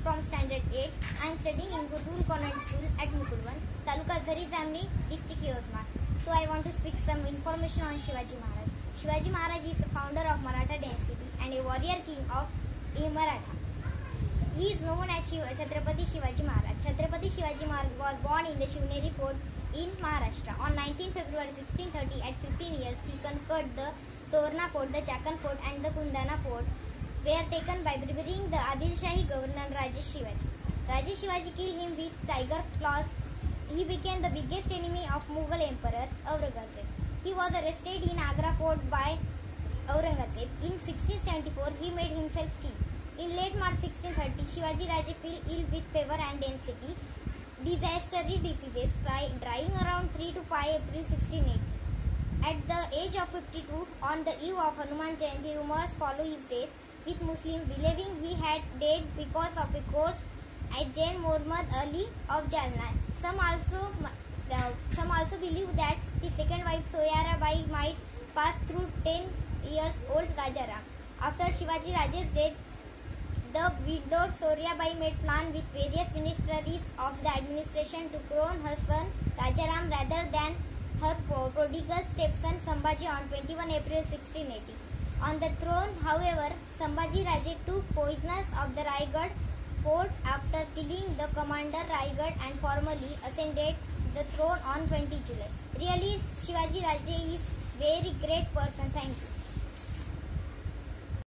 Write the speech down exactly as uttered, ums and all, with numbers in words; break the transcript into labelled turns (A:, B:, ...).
A: from standard eight. I am studying in Gurul Convent School at Mukulwan, Taluka Zari Zamni, district Yavatmal. So I want to speak some information on Shivaji Maharaj. Shivaji Maharaj is the founder of Maratha dynasty and a warrior king of Maratha. He is known as Shiva, Chhatrapati Shivaji Maharaj. Chhatrapati Shivaji Maharaj was born in the Shivneri Fort in Maharashtra. On nineteenth February sixteen thirty, at fifteen years, he conquered the Torna Fort, the Chakan Fort and the Kundana Fort, were taken by bribing the Adilshahi governor Rajesh Shivaji. Rajesh Shivaji killed him with tiger claws. He became the biggest enemy of Mughal Emperor Aurangzeb. He was arrested in Agra Fort by Aurangzeb. In sixteen seventy-four, he made himself king. In late March sixteen thirty, Shivaji Raje fell ill with fever and density, dysentery diseases, dying around three to five April sixteen eighty. At the age of fifty-two, on the eve of Hanuman Jayanti, rumors follow his death, with Muslims believing he had died because of a course at Jain Muhammad Ali of Jalna. Some also, uh, some also believe that his second wife Soyara Bai might pass through ten years old Rajaram. After Shivaji Raje's death, the widowed Surya Bai made plan with various ministries of the administration to crown her son Rajaram rather than her prodigal stepson Sambhaji on twenty-first April sixteen eighty. On the throne, however, Sambhaji Raje took poisoners of the Raigad fort after killing the commander Raigad and formally ascended the throne on twentieth July. Really, Shivaji Raje is very great person. Thank you.